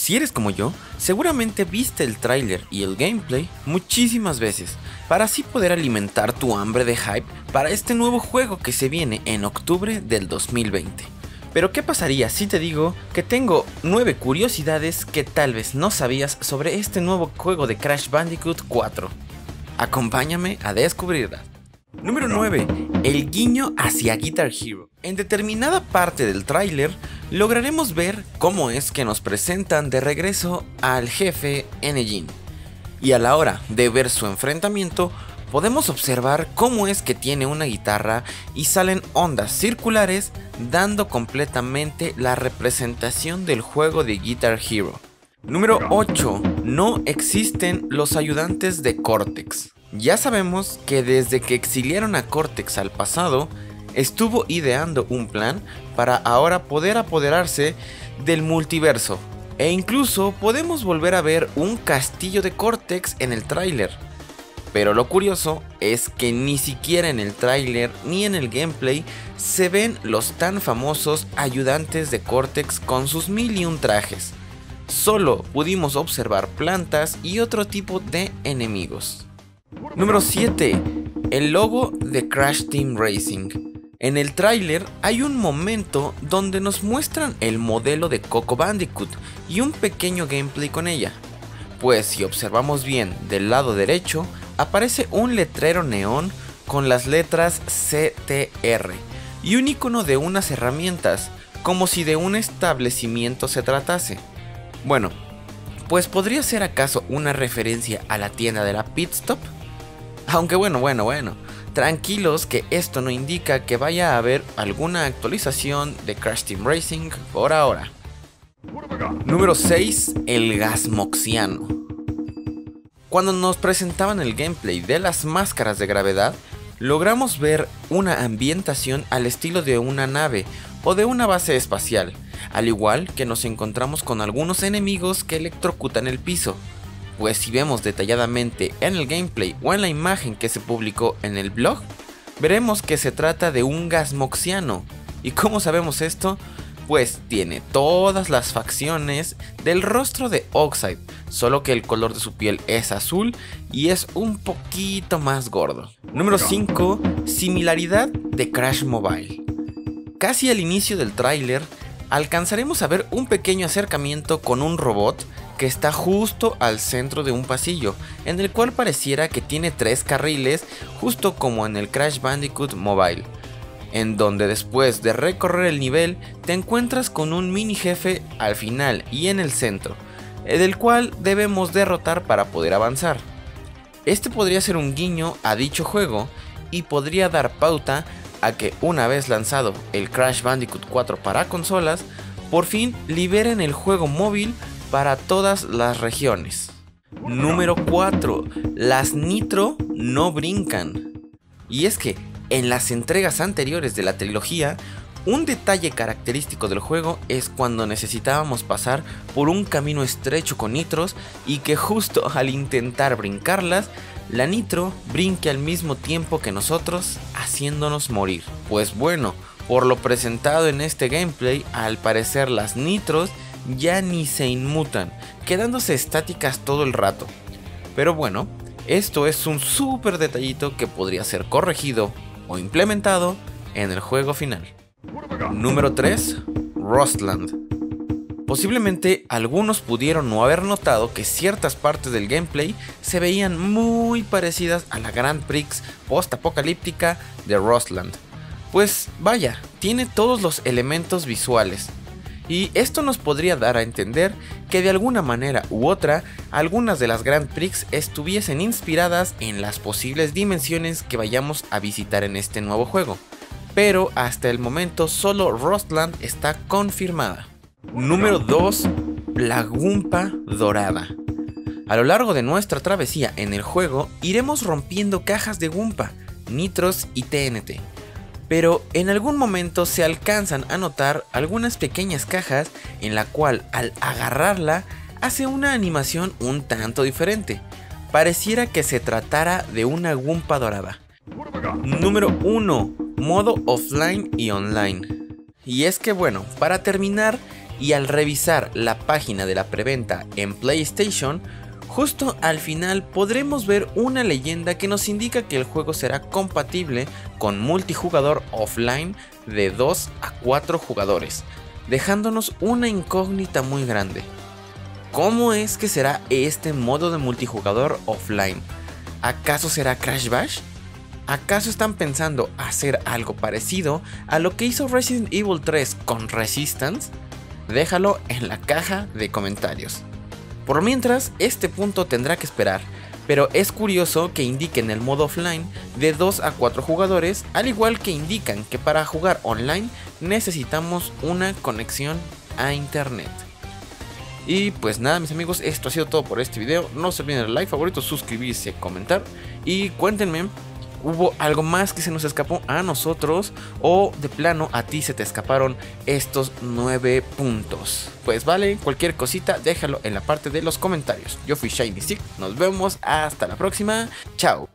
Si eres como yo, seguramente viste el tráiler y el gameplay muchísimas veces, para así poder alimentar tu hambre de hype para este nuevo juego que se viene en octubre del 2020. Pero ¿qué pasaría si te digo que tengo 9 curiosidades que tal vez no sabías sobre este nuevo juego de Crash Bandicoot 4? Acompáñame a descubrirlas. Número 9. El guiño hacia Guitar Hero. En determinada parte del tráiler lograremos ver cómo es que nos presentan de regreso al jefe N-Gin. Y a la hora de ver su enfrentamiento, podemos observar cómo es que tiene una guitarra y salen ondas circulares dando completamente la representación del juego de Guitar Hero. Número 8. No existen los ayudantes de Cortex. Ya sabemos que desde que exiliaron a Cortex al pasado, estuvo ideando un plan para ahora poder apoderarse del multiverso. E incluso podemos volver a ver un castillo de Cortex en el tráiler. Pero lo curioso es que ni siquiera en el tráiler ni en el gameplay se ven los tan famosos ayudantes de Cortex con sus 1001 trajes. Solo pudimos observar plantas y otro tipo de enemigos. Número 7. El logo de Crash Team Racing. En el tráiler hay un momento donde nos muestran el modelo de Coco Bandicoot y un pequeño gameplay con ella. Pues si observamos bien del lado derecho, aparece un letrero neón con las letras CTR y un icono de unas herramientas, como si de un establecimiento se tratase. Bueno, pues ¿podría ser acaso una referencia a la tienda de la Pit Stop? Aunque bueno, tranquilos que esto no indica que vaya a haber alguna actualización de Crash Team Racing por ahora. Número 6. El Gasmoxiano. Cuando nos presentaban el gameplay de las máscaras de gravedad, logramos ver una ambientación al estilo de una nave o de una base espacial, al igual que nos encontramos con algunos enemigos que electrocutan el piso. Pues si vemos detalladamente en el gameplay o en la imagen que se publicó en el blog, veremos que se trata de un Gasmoxiano. ¿Y cómo sabemos esto? Pues tiene todas las facciones del rostro de Oxide, solo que el color de su piel es azul y es un poquito más gordo. Número 5. Similaridad de Crash Mobile. Casi al inicio del tráiler alcanzaremos a ver un pequeño acercamiento con un robot que está justo al centro de un pasillo, en el cual pareciera que tiene 3 carriles, justo como en el Crash Bandicoot Mobile, en donde después de recorrer el nivel te encuentras con un mini jefe al final y en el centro, del cual debemos derrotar para poder avanzar. Este podría ser un guiño a dicho juego y podría dar pauta a que una vez lanzado el Crash Bandicoot 4 para consolas, por fin liberen el juego móvil para todas las regiones. Número 4. Las Nitro no brincan. Y es que en las entregas anteriores de la trilogía, un detalle característico del juego es cuando necesitábamos pasar por un camino estrecho con nitros y que justo al intentar brincarlas, la nitro brinque al mismo tiempo que nosotros, haciéndonos morir. Pues bueno, por lo presentado en este gameplay, al parecer las nitros ya ni se inmutan, quedándose estáticas todo el rato. Pero bueno, esto es un súper detallito que podría ser corregido o implementado en el juego final. Número 3. Rustland. Posiblemente algunos pudieron no haber notado que ciertas partes del gameplay se veían muy parecidas a la Grand Prix post-apocalíptica de Rustland. Pues vaya, tiene todos los elementos visuales. Y esto nos podría dar a entender que de alguna manera u otra, algunas de las Grand Prix estuviesen inspiradas en las posibles dimensiones que vayamos a visitar en este nuevo juego. Pero hasta el momento solo Rustland está confirmada. Número 2. La Goomba Dorada. A lo largo de nuestra travesía en el juego iremos rompiendo cajas de Goomba, nitros y TNT. Pero en algún momento se alcanzan a notar algunas pequeñas cajas en la cual al agarrarla hace una animación un tanto diferente. Pareciera que se tratara de una Goomba dorada. Número 1. Modo offline y online. Y es que bueno, para terminar, y al revisar la página de la preventa en PlayStation, justo al final podremos ver una leyenda que nos indica que el juego será compatible con multijugador offline de 2 a 4 jugadores, dejándonos una incógnita muy grande. ¿Cómo es que será este modo de multijugador offline? ¿Acaso será Crash Bash? ¿Acaso están pensando hacer algo parecido a lo que hizo Resident Evil 3 con Resistance? Déjalo en la caja de comentarios. Por mientras, este punto tendrá que esperar, pero es curioso que indiquen el modo offline de 2 a 4 jugadores, al igual que indican que para jugar online necesitamos una conexión a internet. Y pues nada, mis amigos, esto ha sido todo por este video. No se olviden del like, favorito, suscribirse, comentar y cuéntenme, ¿hubo algo más que se nos escapó a nosotros o de plano a ti se te escaparon estos 9 puntos? Pues vale, cualquier cosita déjalo en la parte de los comentarios. Yo fui Shiny Stick, nos vemos hasta la próxima, chao.